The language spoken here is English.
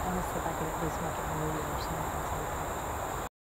want to see if I can at least make it move or something.